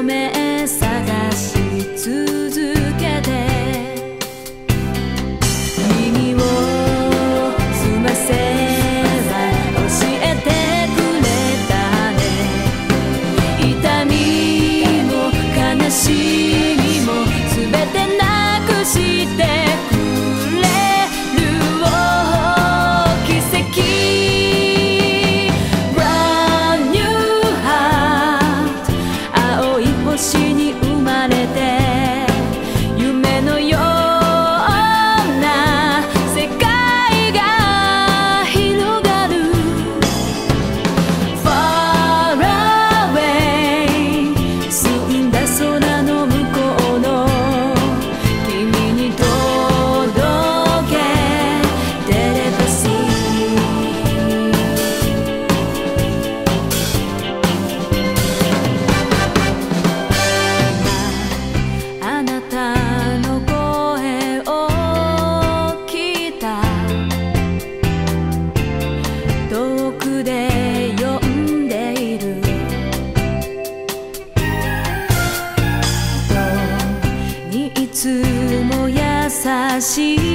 夢探し続けて耳を澄ませば教えてくれたね。痛みも悲しみも全てなくしてくれる奇跡。 Brand new heart 青い星に生まれて夢のような世界が広がる Far away 澄んだ空の向こうの君に届けテレパシー。あなたの声を聞いた。遠くで呼んでいる。どうにいつも優しい